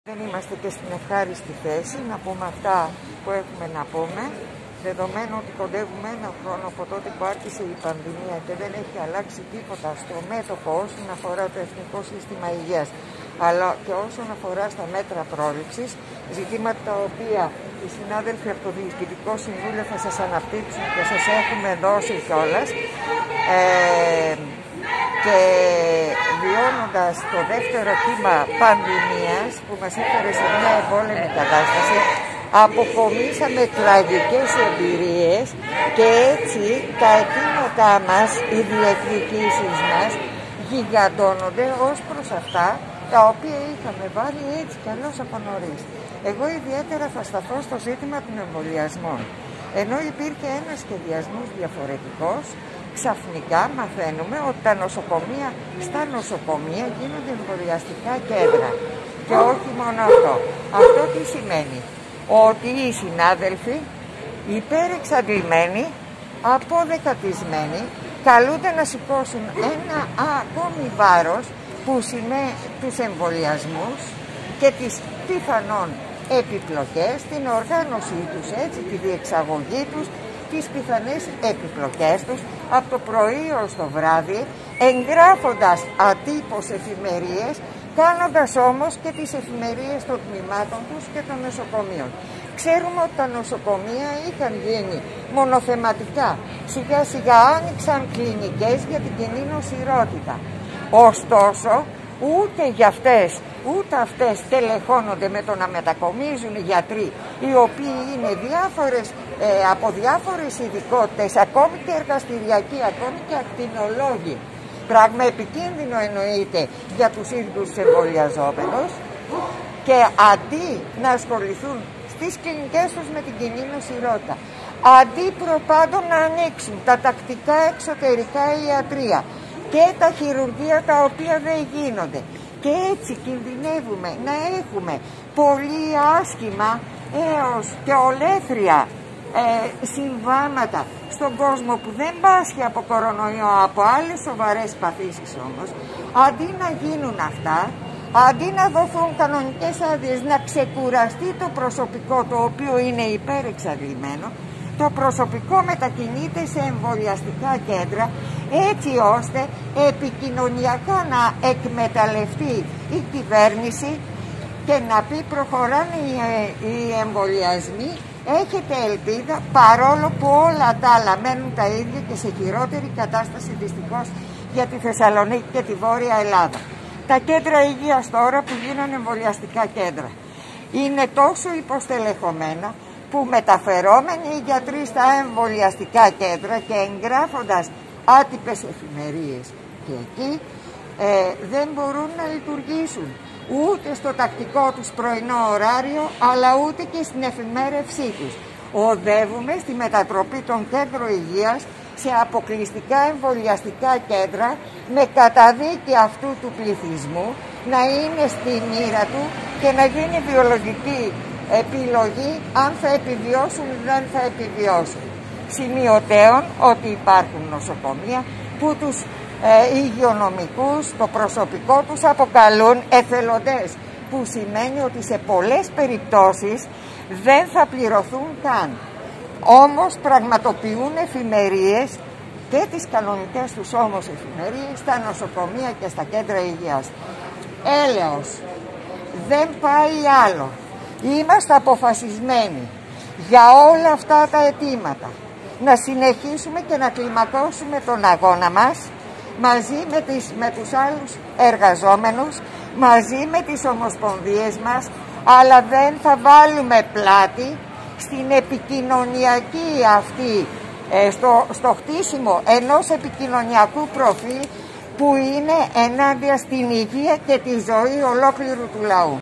Δεν είμαστε και στην ευχάριστη θέση να πούμε αυτά που έχουμε να πούμε, δεδομένου ότι κοντεύουμε ένα χρόνο από τότε που άρχισε η πανδημία και δεν έχει αλλάξει τίποτα στο μέτωπο όσον αφορά το Εθνικό Σύστημα Υγείας, αλλά και όσον αφορά στα μέτρα πρόληψης, ζητήματα τα οποία οι συνάδελφοι από το Διοικητικό Συμβούλιο θα σας αναπτύξουν και σας έχουμε δώσει κιόλας. Και βιώνοντας το δεύτερο κύμα πανδημίας που μας έφερε σε μια εμπόλεμη κατάσταση, αποκομίσαμε τραγικές εμπειρίες και έτσι τα αιτήματά μας, οι διεκδικήσεις μας γιγαντώνονται ως προς αυτά τα οποία είχαμε βάλει έτσι κι αλλιώς από νωρίς. Εγώ ιδιαίτερα θα σταθώ στο ζήτημα των εμβολιασμών. Ενώ υπήρχε ένας σχεδιασμός διαφορετικός, ξαφνικά μαθαίνουμε ότι στα νοσοκομεία γίνονται εμβολιαστικά κέντρα. Και όχι μόνο αυτό. Αυτό τι σημαίνει? Ότι οι συνάδελφοι υπερεξαντλημένοι, αποδεκατισμένοι, καλούνται να σηκώσουν ένα ακόμη βάρος που σημαίνει τους εμβολιασμούς και τις πιθανόν επιπλοκές, την οργάνωσή τους, έτσι, τη διεξαγωγή τους, τις πιθανές επιπλοκές τους από το πρωί ως το βράδυ, εγγράφοντας ατύπως εφημερίες, κάνοντας όμως και τις εφημερίες των τμήματων τους και των νοσοκομείων. Ξέρουμε ότι τα νοσοκομεία είχαν γίνει μονοθεματικά. Σιγά σιγά άνοιξαν κλινικές για την κοινή νοσηρότητα. Ωστόσο, ούτε αυτές τελεχώνονται με το να μετακομίζουν οι γιατροί, οι οποίοι είναι από διάφορες ειδικότητες, ακόμη και εργαστηριακοί, ακόμη και ακτινολόγοι. Πράγμα επικίνδυνο εννοείται για τους ίδιους τους εμβολιαζόμενους, και αντί να ασχοληθούν στις κλινικές τους με την κοινή νοσηρότητα, αντί προπάντων να ανοίξουν τα τακτικά εξωτερικά ιατρεία και τα χειρουργεία τα οποία δεν γίνονται, και έτσι κινδυνεύουμε να έχουμε πολύ άσχημα έως και ολέθρια συμβάματα στον κόσμο που δεν πάσχει από κορονοϊό, από άλλες σοβαρές παθήσεις όμως. Αντί να γίνουν αυτά, αντί να δοθούν κανονικές άδειες, να ξεκουραστεί το προσωπικό, το οποίο είναι υπερεξαντλημένο, το προσωπικό μετακινείται σε εμβολιαστικά κέντρα, έτσι ώστε επικοινωνιακά να εκμεταλλευτεί η κυβέρνηση και να πει προχωράνε οι εμβολιασμοί, έχετε ελπίδα, παρόλο που όλα τα άλλα μένουν τα ίδια και σε χειρότερη κατάσταση δυστυχώς για τη Θεσσαλονίκη και τη Βόρεια Ελλάδα. Τα κέντρα υγείας τώρα που γίνανε εμβολιαστικά κέντρα είναι τόσο υποστελεχωμένα που μεταφερόμενοι οι γιατροί στα εμβολιαστικά κέντρα και εγγράφοντας άτυπες εφημερίες και εκεί δεν μπορούν να λειτουργήσουν ούτε στο τακτικό τους πρωινό ωράριο, αλλά ούτε και στην εφημέρευσή τους. Οδεύουμε στη μετατροπή των κέντρων υγείας σε αποκλειστικά εμβολιαστικά κέντρα, με καταδίκη αυτού του πληθυσμού να είναι στη μοίρα του και να γίνει βιολογική επιλογή αν θα επιβιώσουν ή δεν θα επιβιώσουν. Σημειωτέων ότι υπάρχουν νοσοκομεία που τους υγειονομικούς, το προσωπικό τους αποκαλούν εθελοντές, που σημαίνει ότι σε πολλές περιπτώσεις δεν θα πληρωθούν καν. Όμως πραγματοποιούν εφημερίες και τις κανονικές τους όμως εφημερίες στα νοσοκομεία και στα κέντρα υγείας. Έλεος, δεν πάει άλλο. Είμαστε αποφασισμένοι για όλα αυτά τα αιτήματα να συνεχίσουμε και να κλιμακώσουμε τον αγώνα μας μαζί με τους άλλους εργαζόμενους, μαζί με τις ομοσπονδίες μας, αλλά δεν θα βάλουμε πλάτη στην επικοινωνιακή αυτή, στο χτίσιμο ενός επικοινωνιακού προφίλ που είναι ενάντια στην υγεία και τη ζωή ολόκληρου του λαού.